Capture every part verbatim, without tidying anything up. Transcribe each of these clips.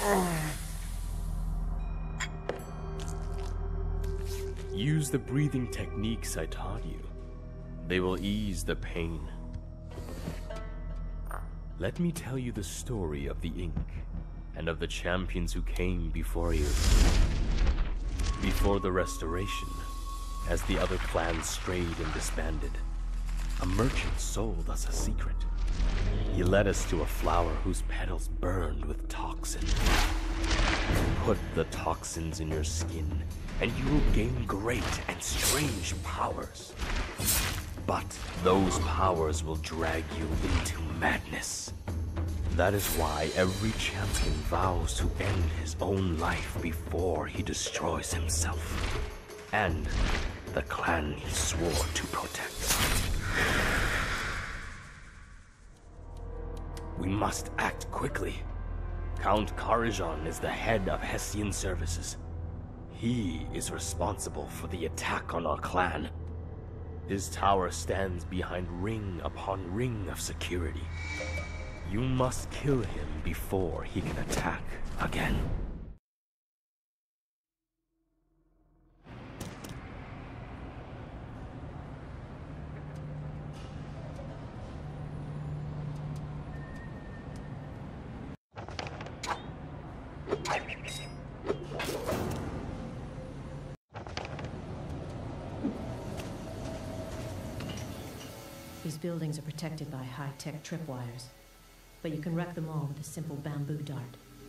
Use the breathing techniques I taught you. They will ease the pain. Let me tell you the story of the ink, and of the champions who came before you. Before the Restoration, as the other clans strayed and disbanded, a merchant sold us a secret. He led us to a flower whose petals burned with toxin. Put the toxins in your skin, and you will gain great and strange powers. But those powers will drag you into madness. That is why every champion vows to end his own life before he destroys himself. And the clan he swore to protect. We must act quickly. Count Karajan is the head of Hessian services. He is responsible for the attack on our clan. His tower stands behind ring upon ring of security. You must kill him before he can attack again. These buildings are protected by high-tech tripwires, but you can wreck them all with a simple bamboo dart.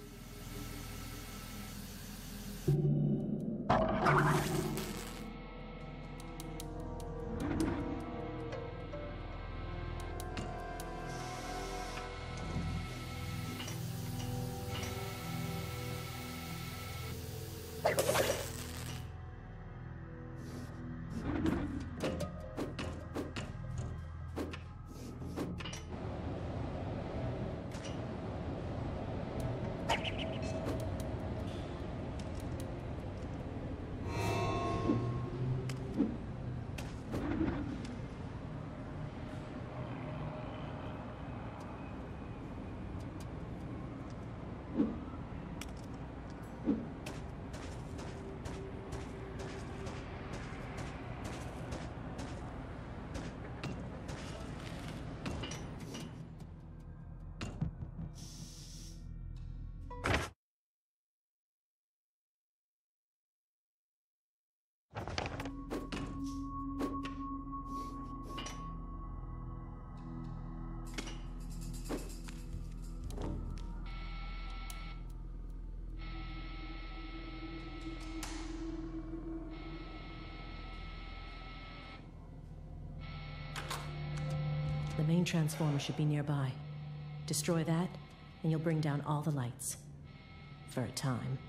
The main transformer should be nearby. Destroy that, and you'll bring down all the lights. For a time.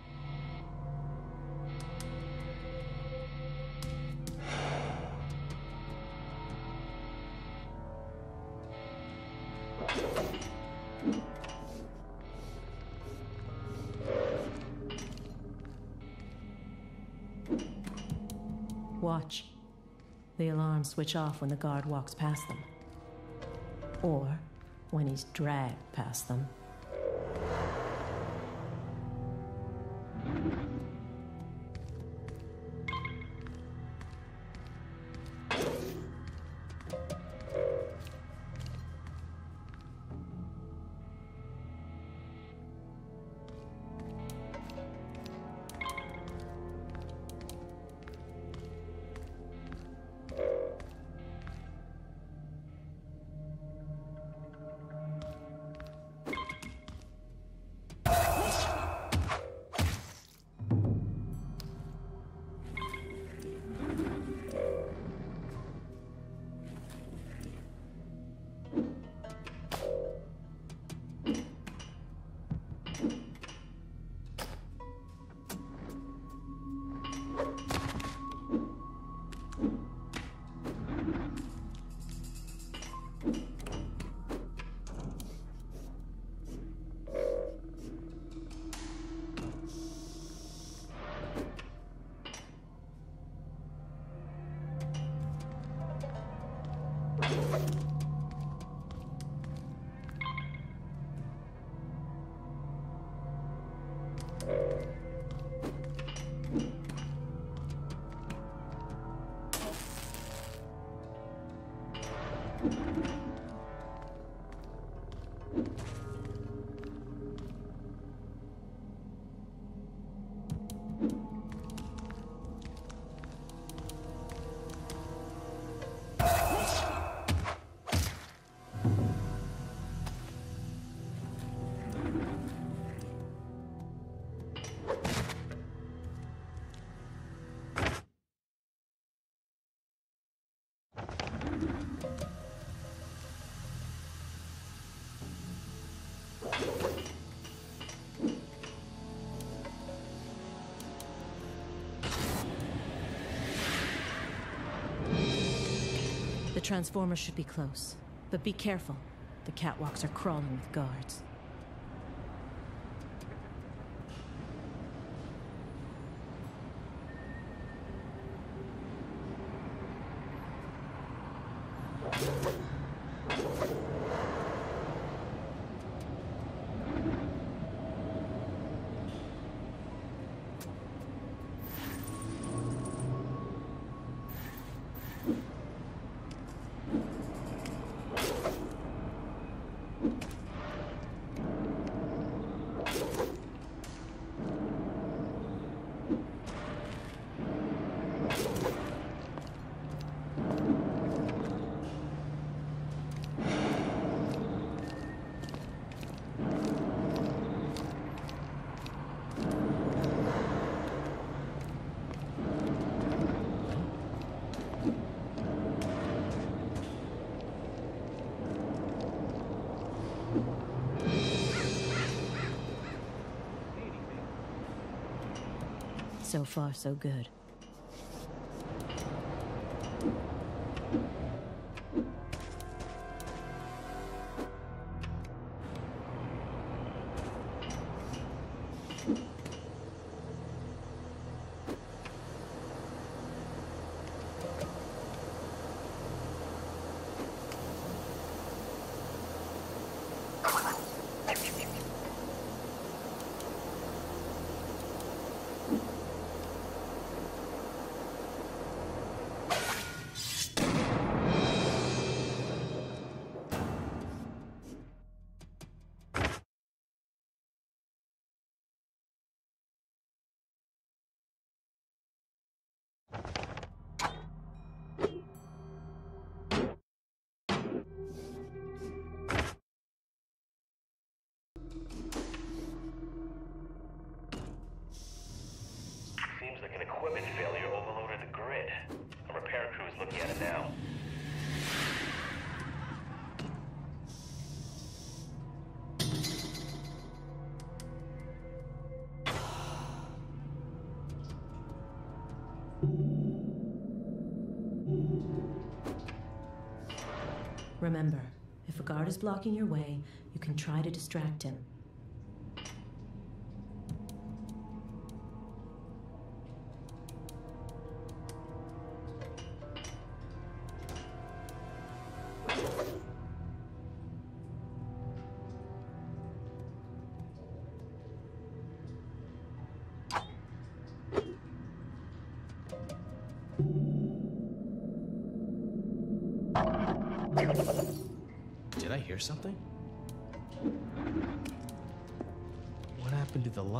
Watch. The alarms switch off when the guard walks past them. Or when he's dragged past them. The transformer should be close, but be careful. The catwalks are crawling with guards. So far, so good. Seems like an equipment failure overloaded the grid. A repair crew is looking at it now. Remember, if a guard is blocking your way, you can try to distract him. Did I hear something? What happened to the light?